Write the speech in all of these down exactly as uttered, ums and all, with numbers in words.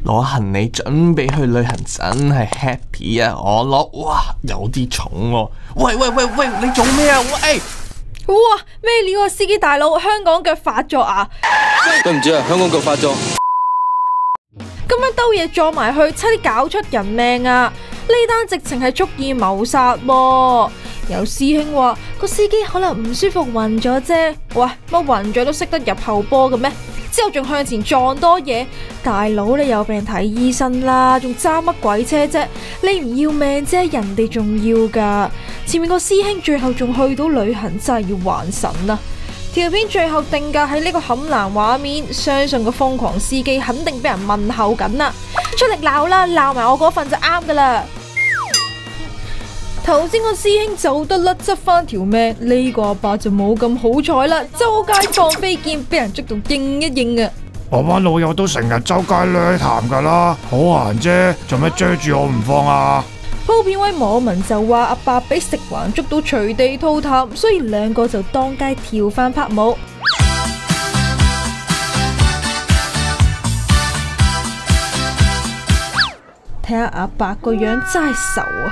攞行李準備去旅行真係 happy 啊！我攞哇有啲重喎、啊，喂喂喂喂，你做咩啊？喂！ 哇咩料啊！司機大佬，香港腳發作啊！ 對唔住啊，香港腳發作。 咁樣兜嘢撞埋去，差啲搞出人命啊！呢單直情係蓄意謀殺喎。有師兄話個司機可能唔舒服暈咗啫。喂，乜暈咗都識得入後波嘅咩？之後仲向前撞多嘢，大佬你有病睇醫生啦，仲揸乜鬼車啫？你唔要命啫，人哋仲要噶。前面個師兄最後仲去到旅行，真係要還神啊！條片最後定格喺呢個冚藍畫面，相信個瘋狂司機肯定俾人問候緊啦，出力鬧啦，鬧埋我嗰份就啱噶啦。頭先個師兄走得甩，執翻條命，呢、這個阿伯就冇咁好彩啦，周街放飛劍，俾人捉到應一應啊！ 我班老友都成日周街掠談噶啦，好閒啫，做咩追住我唔放啊？ 鋪片位網民就話阿伯俾食環捉到隨地吐痰，所以兩個就當街跳翻拍舞。睇下阿伯個樣真係愁啊！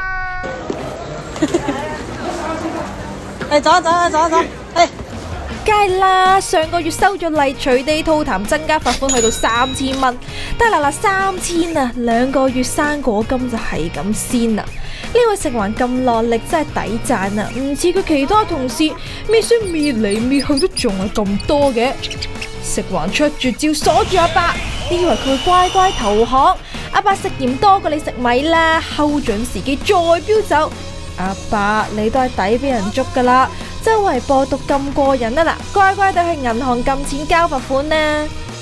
誒，走啊走啊走啊走！誒， 梗係啦，上個月收咗例，隨地吐痰增加罰款去到三千蚊，但係嗱嗱三千啊，兩個月生果金就係咁先啦。呢位食環咁落力，真係抵讚啊！唔似佢其他同事，搣書搣嚟搣去都仲係咁多嘅。食環出絕招鎖住阿伯，你以為佢會乖乖投降？阿伯食鹽多過你食米啦，睺準時機再飆走。阿伯，你都係抵俾人捉噶啦，周圍播毒咁過癮啊嗱，乖乖地去銀行撳錢交罰款啦。